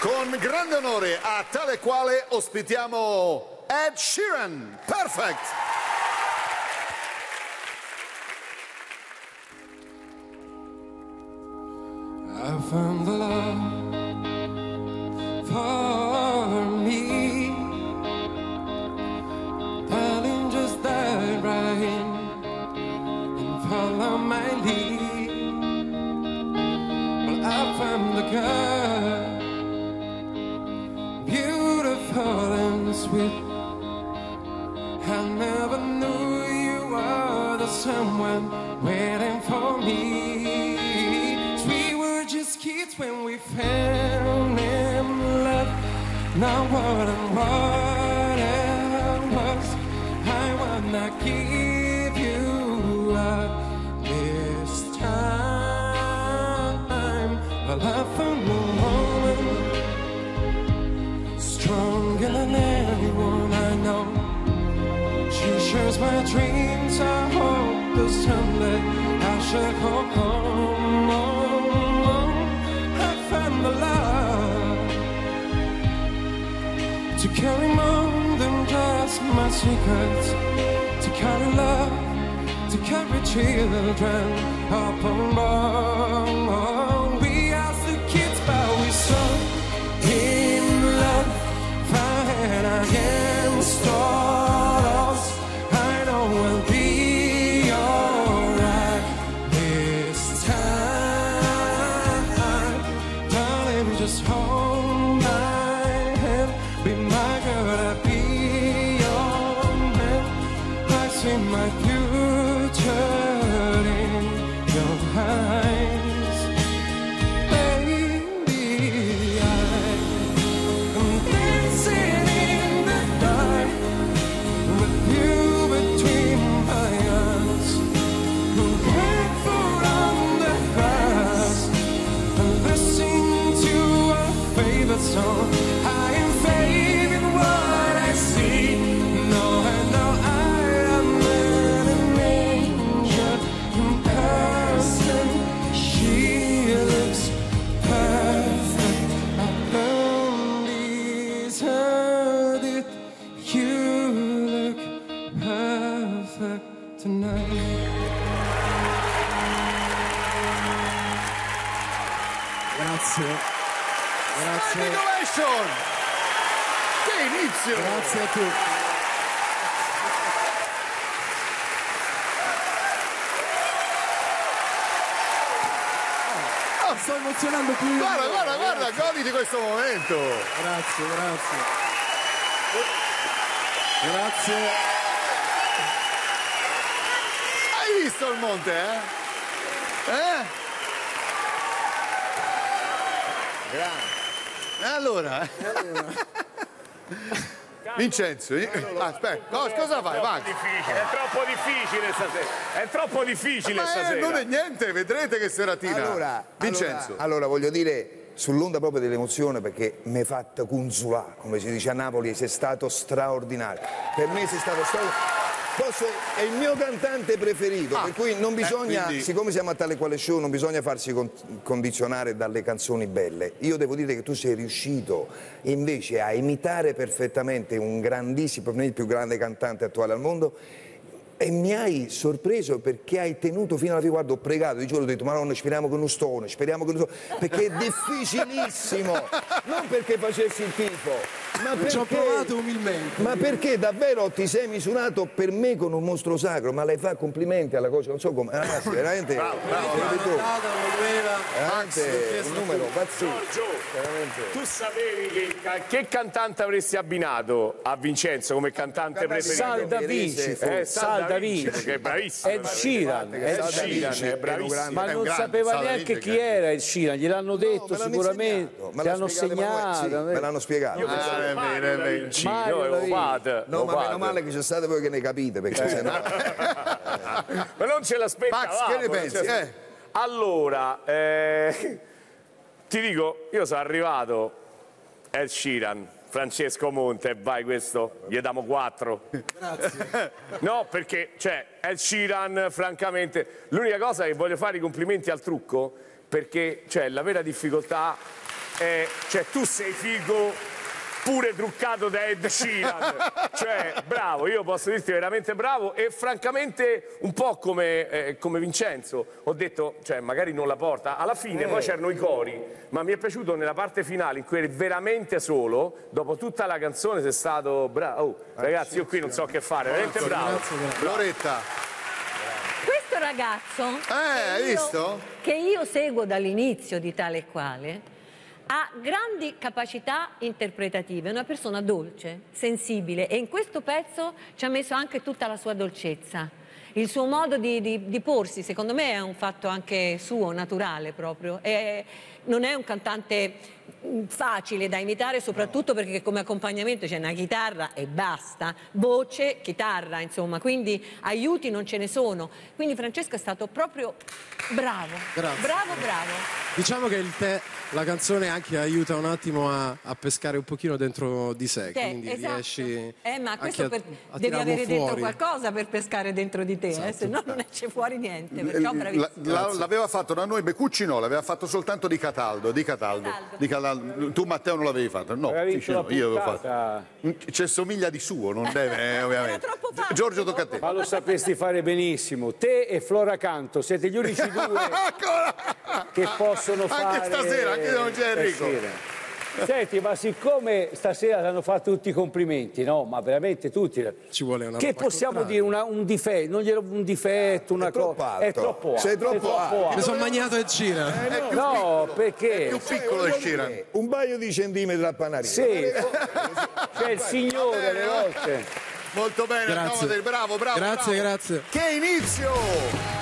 Con grande onore a tale quale ospitiamo Ed Sheeran. Perfect! I found the love for me. Darling, just dive right in and follow my lead. Well, I found the girl, beautiful and sweet. I never knew you were the someone waiting for me. We were just kids when we fell in love. Now what and what it was, I wanna give you up this time. Well, I found a woman stronger than anyone I know. She shares my dreams. I hope that someday I shall come home. I found the love to carry more than just my secrets, to carry love, to carry children up on board. We asked the kids, but we so in love, fighting against all odds. I know we'll be alright this time. Darling, just hold my hand, be my girl, I'll be your man. I see my future in your eyes. Baby, I'm dancing in the dark with you between my arms, barefoot on the grass, and listening to our favorite song. I am fading what I see. No, I know I am an angel in person. She looks perfect. I don't deserve it. You look perfect tonight. Grazie. Grazie. Standing ovation! Che inizio! Grazie a tutti. Oh, Sto emozionando più io. guarda, guarda, guarda, Grazie. goditi questo momento! Grazie, grazie. Grazie. Hai visto il monte, eh? Grande. E allora? Vincenzo, aspetta, cosa fai? Vai. È troppo difficile stasera. È troppo difficile Ma stasera. non è niente, vedrete che seratina. Vincenzo. Allora, voglio dire, sull'onda proprio dell'emozione, perché mi hai fatto consulà, come si dice a Napoli, sei stato straordinario. Per me sei stato straordinario. È il mio cantante preferito, per cui non bisogna, quindi... siccome siamo a tale quale show, non bisogna farsi condizionare dalle canzoni belle. Io devo dire che tu sei riuscito invece a imitare perfettamente un grandissimo, per me il più grande cantante attuale al mondo, e mi hai sorpreso perché hai tenuto fino alla fine. Guarda, ho pregato, di giorno ho detto, Madonna, speriamo che non stone, speriamo che non stone, perché è difficilissimo, non perché facessi il tifo, ma perché... Ci ho provato umilmente. Ma perché davvero ti sei misurato per me con un mostro sacro, ma lei fa complimenti alla cosa, non so come, ragazzi, veramente... Veramente un numero pazzesco. Tu sapevi che cantante avresti abbinato a Vincenzo come cantante preferito? Salda Vinci, Salda Vinci, che è bravissimo. Ed Sheeran, Ed Sheeran è bravissimo. ma non sapeva neanche chi era Ed Sheeran, gliel'hanno detto sicuramente, gli hanno segnato. Me l'hanno spiegato. No, ma meno male che c'è state voi che ne capite, perché sennò... Ma non ce l'aspettavamo. Max, che ne pensi? Allora, ti dico, io sono arrivato, Ed Sheeran, Francesco Monte, vai questo, gli diamo 4. Grazie. No, perché, cioè, Ed Sheeran, francamente, l'unica cosa è che voglio fare i complimenti al trucco, perché, cioè, la vera difficoltà cioè tu sei figo pure truccato da Ed Sheeran, cioè bravo, io posso dirti veramente bravo e francamente un po' come Vincenzo ho detto, cioè magari non la porta, alla fine poi c'erano i cori, ma mi è piaciuto nella parte finale in cui eri veramente solo, dopo tutta la canzone sei stato bravo, ragazzi io qui non so che fare, veramente bravo. Loretta. Questo ragazzo Hai visto? che io seguo dall'inizio di Tale e Quale ha grandi capacità interpretative, è una persona dolce, sensibile e in questo pezzo ci ha messo anche tutta la sua dolcezza. Il suo modo di porsi, secondo me, è un fatto anche suo, naturale proprio. Non è un cantante facile da imitare, soprattutto perché come accompagnamento c'è una chitarra e basta, voce, chitarra, insomma, quindi aiuti non ce ne sono. Quindi Francesco è stato proprio bravo, bravo. Diciamo che la canzone anche aiuta un attimo a pescare un pochino dentro di sé, quindi esatto. riesci ma questo a devi avere fuori. dentro qualcosa per pescare dentro di te, Esatto. se no non esce fuori niente, perciò bravissimo. L'aveva fatto da noi Becucci, no, l'aveva fatto soltanto di Cataldo. Tu Matteo non l'avevi fatto? No, io avevo fatto. C'è somiglia di suo, non deve, ovviamente. Era troppo facile. Giorgio, tocca a te. Ma lo sapresti fare benissimo. Te e Flora Canto siete gli unici due che possono fare... Anche stasera, anche se non c'è Enrico. Senti, ma siccome stasera ti hanno fatto tutti i complimenti, no? Ma veramente tutti. Ci vuole una che roba possiamo dire un difetto? Non glielo un difetto, una cosa. È troppo alto. Sei troppo alto. Mi sono magnato e gira. No, perché? È più piccolo di Sheeran. Un paio di centimetri a panarino. Sì, c'è il signore alle volte. Molto bene, Grazie. bravo. Grazie. Che inizio!